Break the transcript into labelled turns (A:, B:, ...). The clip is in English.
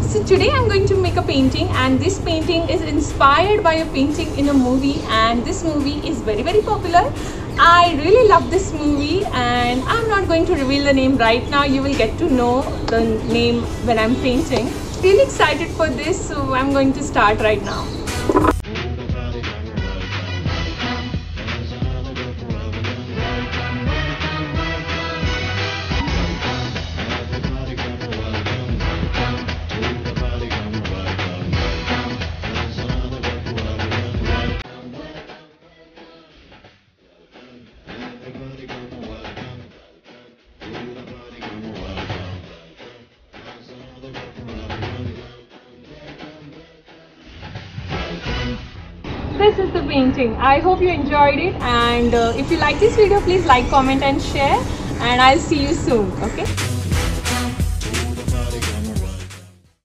A: So today I'm going to make a painting, and this painting is inspired by a painting in a movie, and this movie is very popular. I really love this movie, and I'm not going to reveal the name right now. You will get to know the name when I'm painting. Really excited for this, so I'm going to start right now. This is the painting. I hope you enjoyed it, and if you like this video, please like, comment and share, and I'll see you soon. Okay.